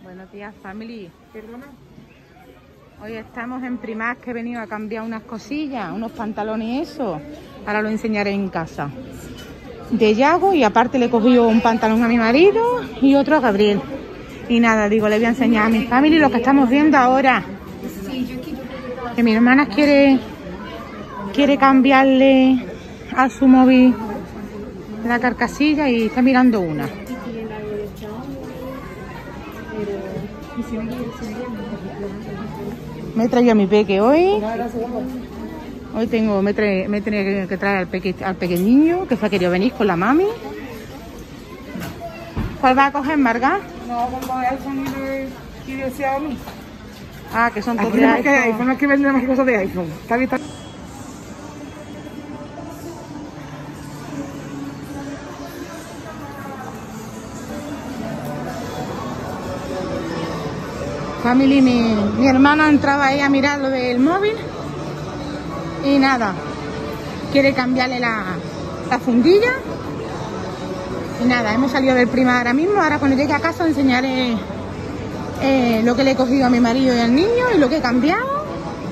Buenos días, family. ¿Perdona? Hoy estamos en Primark, que he venido a cambiar unas cosillas, unos pantalones y eso. Ahora lo enseñaré en casa. De Yago, y aparte le he cogido un pantalón a mi marido y otro a Gabriel. Y nada, digo, le voy a enseñar a mi family lo que estamos viendo ahora. Que mi hermana quiere cambiarle a su móvil la carcasilla y está mirando una. Me he traído a mi peque hoy. Hoy me tenía que traer al pequeñillo, que se ha querido venir con la mami. ¿Cuál va a coger, Marga? No, con el iPhone y de Xiaomi. Ah, que son todos Aquí de no es que iPhone. iPhone, no es que venden más cosas de iPhone. Está bien, está... Family, mi hermana entraba ahí a mirar lo del móvil y nada, quiere cambiarle la fundilla y nada, hemos salido del Primark ahora mismo. Ahora cuando llegue a casa os enseñaré lo que le he cogido a mi marido y al niño y lo que he cambiado.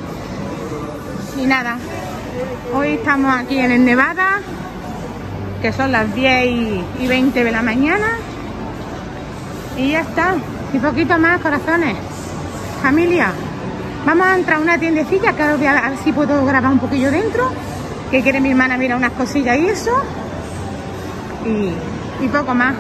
Y nada, hoy estamos aquí en el Nevada, que son las 10:20 de la mañana y ya está, y poquito más, corazones. Familia, vamos a entrar a una tiendecilla que ahora voy a ver si puedo grabar un poquillo dentro, que quiere mi hermana mirar unas cosillas y eso, y poco más.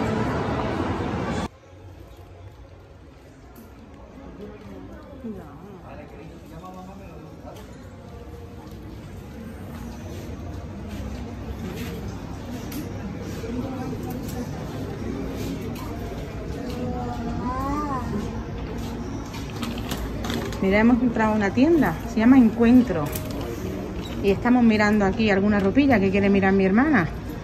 Mira, hemos entrado a una tienda, se llama Encuentro. Y estamos mirando aquí alguna ropilla que quiere mirar mi hermana.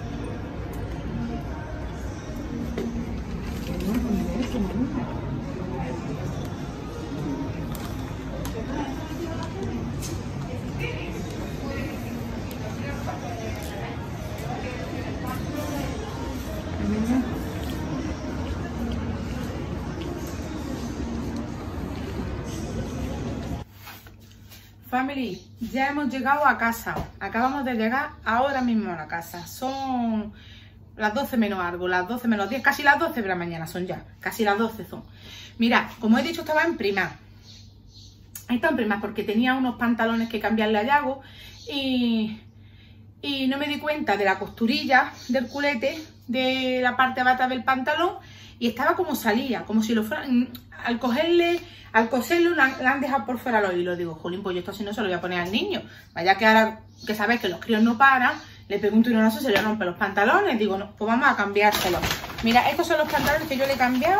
Family, ya hemos llegado a casa. Acabamos de llegar ahora mismo a la casa. Son las 12 menos algo, las 12 menos 10, casi las 12 de la mañana son ya. Casi las 12 son. Mirad, como he dicho, estaba en Primark. Estaba en Primark porque tenía unos pantalones que cambiarle a Yago y no me di cuenta de la costurilla del culete de la parte bata del pantalón y estaba como salía, como si lo fueran, al coserlo la han dejado por fuera los hilos. Digo, jolín, pues yo esto así no se lo voy a poner al niño. Vaya que ahora que sabéis que los críos no paran, le pego un tironazo y se le rompen los pantalones. Digo, no, pues vamos a cambiárselos. Mira, estos son los pantalones que yo le he cambiado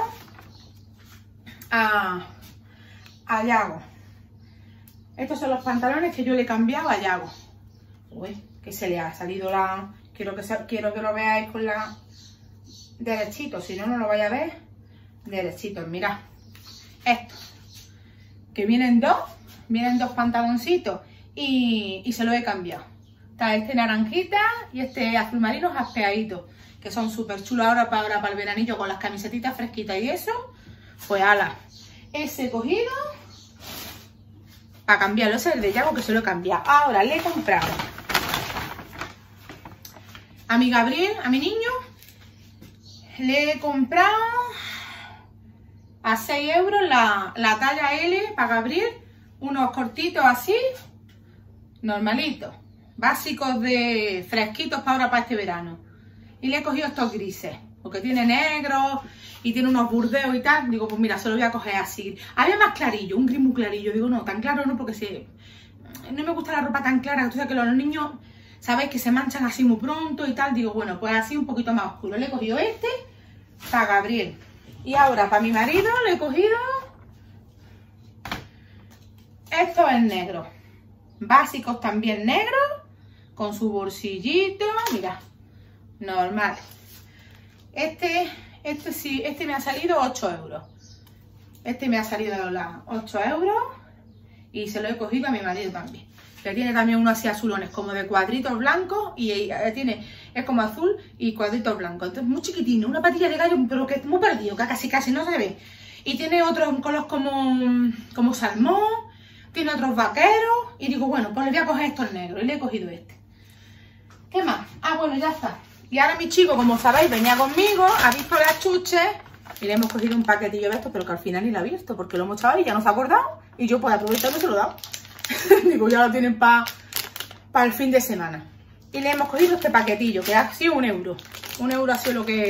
a Yago. Estos son los pantalones que yo le he cambiado a Yago. Uy, que se le ha salido la... Quiero que lo veáis con la... derechito, si no, no lo vais a ver derechito. Mirad, esto, que vienen dos pantaloncitos y se los he cambiado. Está este naranjita y este azul marino jaspeadito, que son súper chulos ahora para el veranillo con las camisetitas fresquitas y eso. Pues ala, ese cogido para cambiarlo, ese es el de Yago que se lo he cambiado. Ahora le he comprado a mi Gabriel, a mi niño, le he comprado a 6 euros la talla L para Gabriel, unos cortitos así, normalitos, básicos de fresquitos para ahora, para este verano. Y le he cogido estos grises, porque tiene negro y tiene unos burdeos y tal. Digo, pues mira, se lo voy a coger así. Había más clarillo, un gris muy clarillo. Digo, no, tan claro no, porque no me gusta la ropa tan clara. Entonces, que los niños, sabéis que se manchan así muy pronto y tal. Digo, bueno, pues así un poquito más oscuro. Le he cogido este para Gabriel. Y ahora para mi marido le he cogido estos en negro. Básicos también negros, con su bolsillito, mira, normal. Este me ha salido 8 euros. Este me ha salido 8 euros y se lo he cogido a mi marido también. Que tiene también unos así azulones, como de cuadritos blancos y es como azul y cuadritos blancos. Entonces muy chiquitino, una patilla de gallo, pero que es muy perdido, que casi no se ve. Y tiene otros colores como salmón, tiene otros vaqueros. Y digo, bueno, pues le voy a coger estos negros. Y le he cogido este. ¿Qué más? Ah, bueno, ya está. Y ahora mi chico, como sabéis, venía conmigo, ha visto las chuches. Y le hemos cogido un paquetillo de estos, pero que al final ni lo ha visto, porque lo hemos echado ahí y ya no se ha acordado. Y yo, pues aprovechando, se lo he dado. Digo, ya lo tienen para el fin de semana. Y le hemos cogido este paquetillo, que ha sido 1 euro. 1 euro ha sido lo que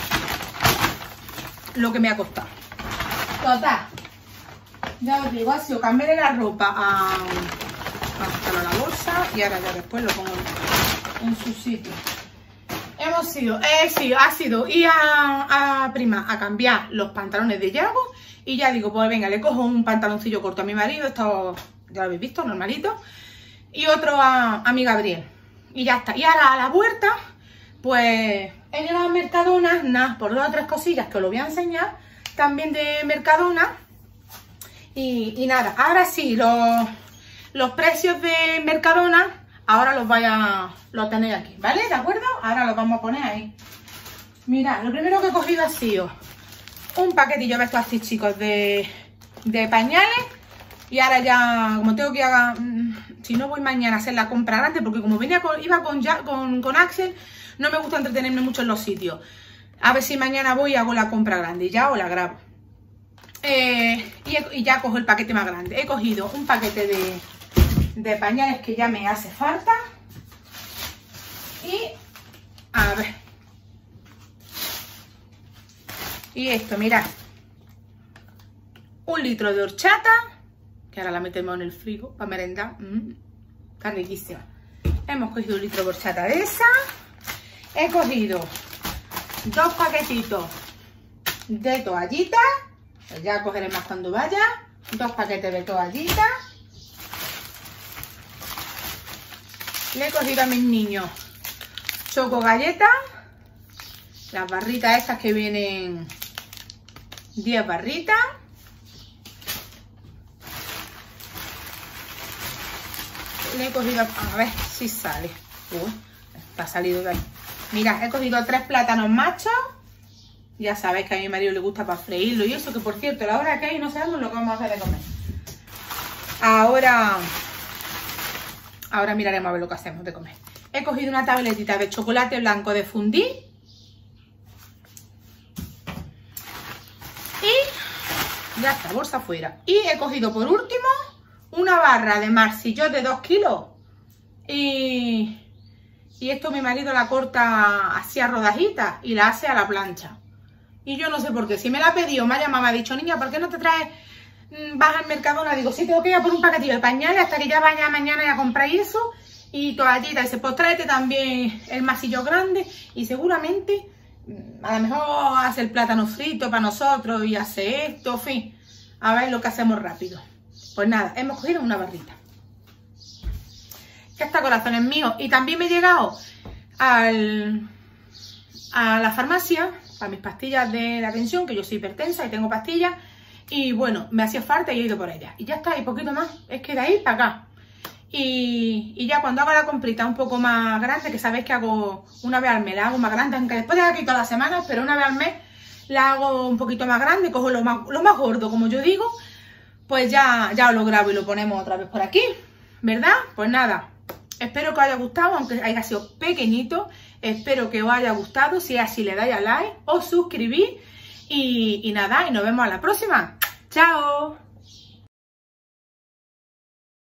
me ha costado. Total, ya os digo, ha sido cambiarle la ropa a la bolsa y ahora ya después lo pongo en su sitio. Ha sido ir a Prima a cambiar los pantalones de Yago y ya digo, pues venga, le cojo un pantaloncillo corto a mi marido, esto ya lo habéis visto, normalito, y otro a mi Gabriel. Y ya está. Y ahora a la vuelta, pues he llegado a Mercadona, nada, por 2 o 3 cosillas que os lo voy a enseñar, también de Mercadona. Y nada, ahora sí, los precios de Mercadona, ahora los tenéis aquí, ¿vale? ¿De acuerdo? Ahora los vamos a poner ahí. Mirad, lo primero que he cogido ha sido un paquetillo de estos así, chicos, de pañales. Y ahora ya, como tengo que ir si no voy mañana a hacer la compra grande, porque como iba con Axel, no me gusta entretenerme mucho en los sitios. A ver si mañana voy y hago la compra grande y ya os la grabo. Y ya cojo el paquete más grande. He cogido un paquete de pañales que ya me hace falta. Y, a ver. Y esto, mirad. 1 litro de horchata. Que ahora la metemos en el frigo para merendar. Está riquísima. Hemos cogido 1 litro de horchata de esa. He cogido 2 paquetitos de toallitas. Pues ya cogeré más cuando vaya. 2 paquetes de toallitas. Le he cogido a mis niños choco galletas. Las barritas estas que vienen 10 barritas. Le he cogido, a ver si sale. Está salido de ahí. Mira, he cogido 3 plátanos machos. Ya sabéis que a mi marido le gusta para freírlo y eso, que por cierto, la hora que hay no sabemos lo que vamos a hacer de comer. Ahora miraremos a ver lo que hacemos de comer. He cogido una tabletita de chocolate blanco de fundí. Y ya está, bolsa afuera. Y he cogido por último una barra de marsillot de 2 kilos. Y esto mi marido la corta así a rodajitas y la hace a la plancha. Y yo no sé por qué. Si me la ha pedido, me ha llamado, me ha dicho, niña, ¿por qué no te traes? Vas al Mercadona. Digo, sí, tengo que ir a por un paquetillo de pañales hasta que ya vaya mañana y a comprar eso. Y toallitas. Dice, pues tráete también el masillo grande. Y seguramente, a lo mejor hace el plátano frito para nosotros y hace esto, en fin. A ver lo que hacemos rápido. Pues nada, hemos cogido una barrita. Que está, corazones míos. Y también me he llegado a la farmacia para mis pastillas de la tensión, que yo soy hipertensa y tengo pastillas. Y bueno, me hacía falta y he ido por ellas. Y ya está, y poquito más. Es que de ahí para acá. Y ya cuando haga la comprita un poco más grande, que sabéis que hago una vez al mes, la hago más grande, aunque después de aquí todas las semanas, pero una vez al mes la hago un poquito más grande, cojo lo más gordo, como yo digo, pues ya os lo grabo y lo ponemos otra vez por aquí, ¿verdad? Pues nada, espero que os haya gustado, aunque haya sido pequeñito, espero que os haya gustado. Si es así, le dais a like, os suscribís y nada, y nos vemos a la próxima. ¡Chao!